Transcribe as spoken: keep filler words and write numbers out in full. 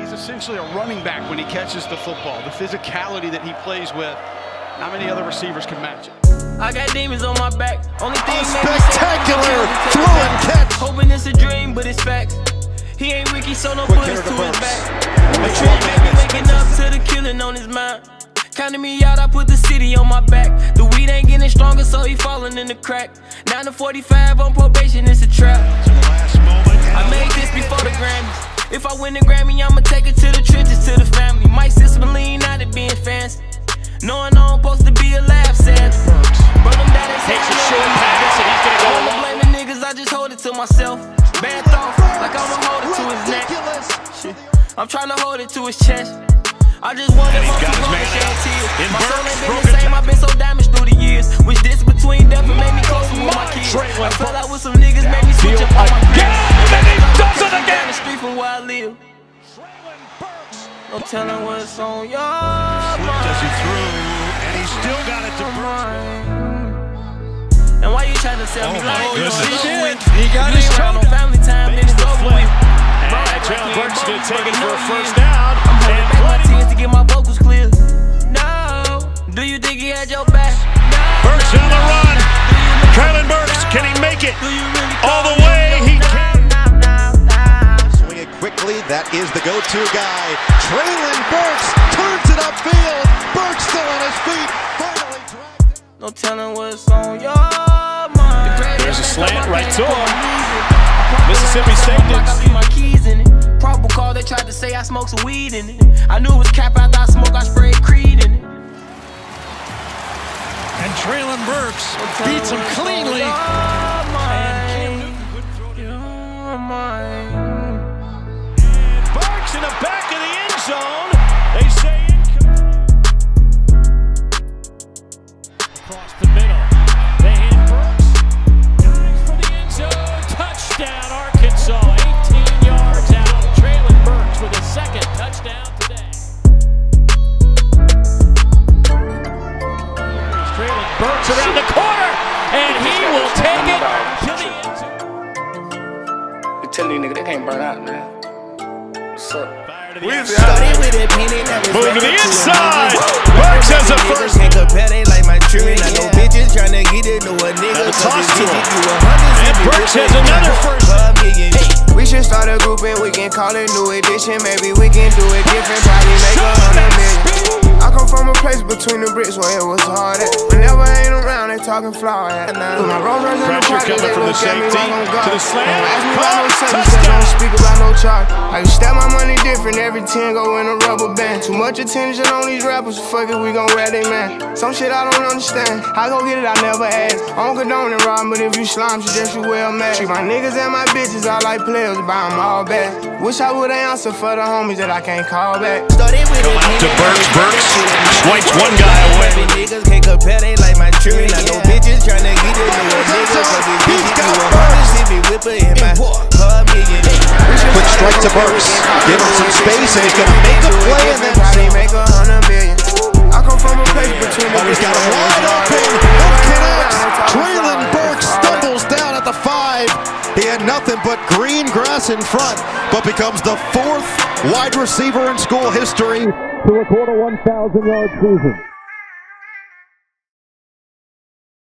He's essentially a running back when he catches the football. The physicality that he plays with, not many other receivers can match it. I got demons on my back. Only thing a spectacular throw and catch. Hoping it's a dream, but it's facts. He ain't Ricky, so no bullets to his back. A tree baby waking up to the killing on his mind. Counting me out, I put the city on my back. The weed ain't getting stronger, so he falling in the crack. nine to forty-five on probation, it's a trap. I made this before the Grammys. If I win the Grammy, I'ma take it to the trenches, to the family. Might sit some lean out of being fancy. Knowing I'm supposed to be a laugh Santa. Bro, them daddies takes a short pass and he's gonna go long. I'm blaming niggas, I just hold it to myself. Bad thoughts, like I'ma hold it to his neck. Shit. I'm trying to hold it to his chest. I just wanted my people to shed tears. My soul ain't been the same, I've been so damaged through the years. Wish this between death and made me closer with my kids. I fell out with some niggas, made me switch up on my kids. And he does it again! The street from where I live. No telling what's on your mind. As he threw, and he still got it to Burks. And why you trying to sell me oh like my this? goodness. He did. He got his shot on family time, then it's over with. And Traylon Burks gonna take it for a first down. I'm holding back my tears to get my vocals clear. No, do you think he had your back? No. Burks on the run. Traylon Burks, can he make it all the way? He can. Swing it quickly. That is the go-to guy. Traylon Burks turns it upfield. Burks still on his feet. Finally dragged it. No telling what's on your mind. There's a slant right to him. Mississippi State did. I see my keys in it. Probable call, they tried to say I smoked some weed in it. I knew it was cap after I smoked, I sprayed Creed in it. And Traylon Burks beats him cleanly. And Burks in the back of the end zone. They say across the middle. They hit Burks. Guys for the end zone. Touchdown, Arkansas. eighteen yards out. Traylon Burks with a second touchdown today. Traylon Burks around the corner, and he will take it to the end zone. You telling you nigga they can't burn out, man. What's up? Move to the inside. Burks has a first. Can't compare, they like my children. I know bitches tryna get it to a nigga. Toss to him. And Burks has another first. We should start a group and we can call it New Edition. Maybe we can do it different. Probably make a hundred million. I come from a place between the bricks where it was hard at. Whenever I ain't around, they talking flower at. Put my Rolls Royce in the pocket, they from the look at me safety like I'm God. to the slant. Ask me about no substance, don't speak about no charge. I can step my money different, every ten go in a rubber band. Too much attention on these rappers, fuck it, we gon' rat they man. Some shit I don't understand, I go get it, I never ask. I don't condone and rob, but if you slime, suggest you well mad. Treat my niggas and my bitches, I like players, buy them all back. Wish I would've answered for the homies that I can't call back. Started with Go out to Burks, Burks swipes one guy away. Niggas can't compare, they like my children. I know bitches tryna get it to a nigga, cause these bitches do a hundred Mississippi whipper in my club million. Quick strike to Burks. Give him some space and he's gonna make a play and then probably make a hundred million. I come from a place between the oh, he's got him wide open. Hook connects. Traylon Burks stumbles down at the five. He had nothing but green grass in front, but becomes the fourth wide receiver in school history to record a one thousand yard season.